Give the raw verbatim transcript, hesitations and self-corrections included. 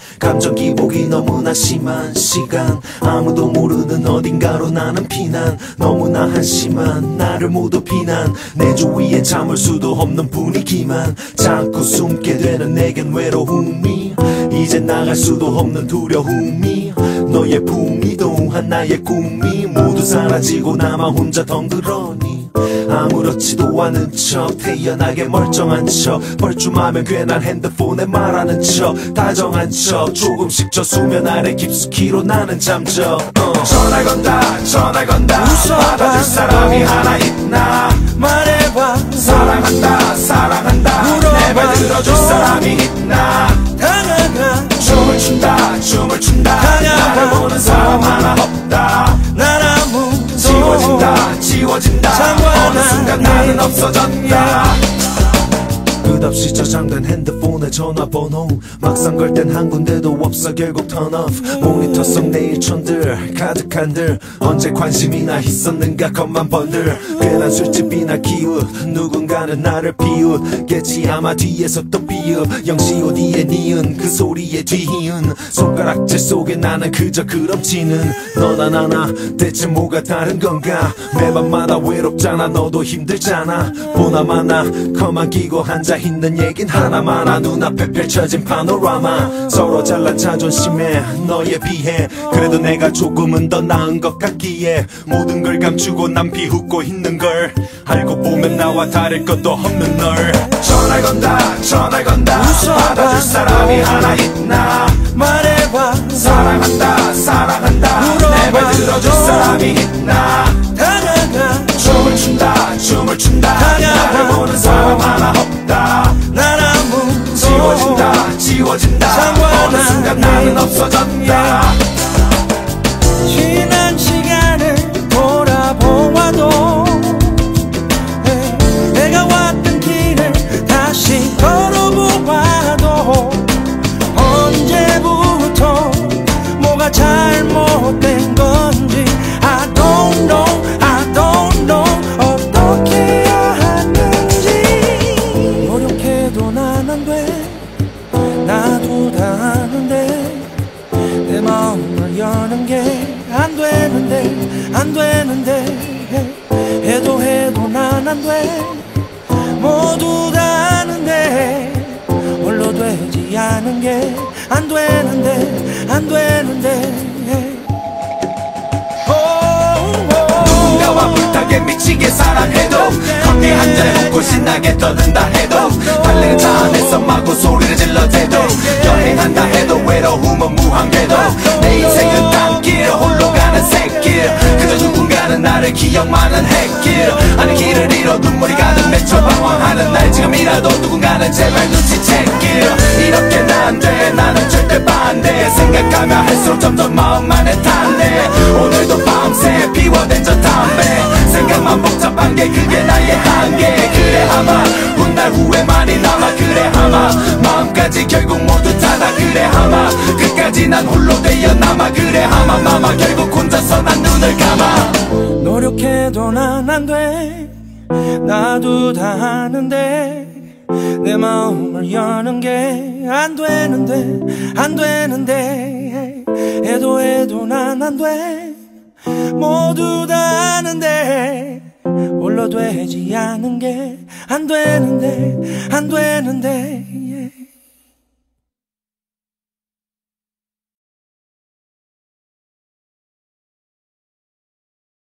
감정 기복이 너무나 심한 시간, 아무도 모르는 어딘가로 나는 피난. 너무나 한심한 나를 모두 비난. 내 주위엔 참을 수도 없는 분위기만 자꾸 숨게 되는 내겐 외로움이, 이제 나갈 수도 없는 두려움이, 너의 품이 또한 나의 꿈이 모두 사라지고 나만 혼자 덩그러니 아무렇지도 않은 척 태연하게 멀쩡한 척, 벌쭘하면 괜한 핸드폰에 말하는 척, 다정한 척 조금씩 저 수면 아래 깊숙이로 나는 잠적. 어. 전화 건다 전화 건다 받아줄 사람이 하나 있나 말해봐. 사랑한다 사랑한다 내 말 들어줄 사람이 있나. 다가가 춤을 춘다 춤을 춘다 다가가. 나를 보는 사람 하나 없다. 난 아무도 지워진다 지워진다 어느 순간 나는 없어졌다. 끝없이 저장된 핸드폰의 전화번호, 막상 걸 땐 한 군데도 없어 결국 turn off. 모니터 속 내 일천들 가득한들 언제 관심이나 있었는가 겉만 번들. 괜한 술집이나 기웃 누군가는 나를 비웃겠지 아마 뒤에서 또 비웃. 영시오디의 니은 그 소리에 뒤이은 손가락질 속에 나는 그저 그럼치는 너나 나나 대체 뭐가 다른 건가. 매번마다 외롭잖아 너도 힘들잖아. 보나마나 컴만 끼고 앉아 있는 얘긴 하나마나 눈앞에 펼쳐진 파노라마. 서로 잘난 자존심에 너에 비해 그래도 내가 조금은 더 나은 것 같기에 모든 걸 감추고 난 비웃고 있는 걸 알고 보면 나와 다를 것도 없는 널. 전화 건다 전화 건다 받아줄 사람이 하나 있나 말해봐. 사랑한다 사랑한다 내 말 들어줄 사람이 있나. 다가가 춤을 춘다 춤을 춘다 나를 보는 사람 하나 없다. 난 아무도 지워진다 지워진다 어느 순간 나는 없어졌다. 지난 시간을 돌아보아도 내가 왔던 길을 다시 걸어보아도 언제부터 뭐가 잘못된 건지 I don't know I don't know 어떻게 해야 하는지. 노력해도 난 안 돼. 나도 다 아는데 내 마음을 여는 게 안 되는데 안 되는데 해도 해도 난 안 돼. 모두 다 아는데 홀로 되지 않은 게 안 되는데 안 되는데. 누군가와 불타게 미치게 사랑해도 커피 한 잔에 웃고 신나게 떠든다 해도 달리는 차 안에서 마구 소리를 질러대도 여행한다 해도 외로움은 무한궤도 내 인생은 딴길 홀로 가는 새길 그저 누군가는 나를 기억만은 했길 아니 길을 잃어 눈물이 가득 맺혀 방황하는 날 지금이라도 누군가는 제발 눈치챘길. 이렇게 난 안 돼 나는 절대 반대 생각하면 할수록 점점 마음만 해탄네. 오늘도 밤새 비워댄 저 담배 생각만 복잡한 게 그게 나의 한계. 그래 아마 훗날 후회만이 남아 그래 아마 마음까지 결국 모두 닫아 그래 아마 끝까지 난 홀로 되어 남아 그래 아마 마마 결국 혼자서 난 눈을 감아. 노력해도 난 안 돼. 나도 다 아는데 내 마음을 여는 게 안 되는데 안 되는데 해도 해도 난 안 돼. 모두 다 아는데 홀로 되지 않은 게 안 되는데 안 되는데